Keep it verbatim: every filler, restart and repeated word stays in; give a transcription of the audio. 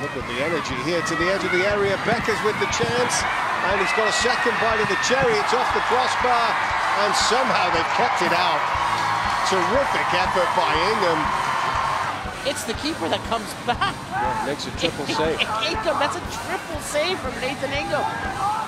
Look at the energy here to the edge of the area. Becker's with the chance, and he's got a second bite of the cherry. It's off the crossbar, and somehow they've kept it out. Terrific effort by Ingham. It's the keeper that comes back. Yeah, makes a triple save. Ingham, that's a triple save from Nathan Ingham.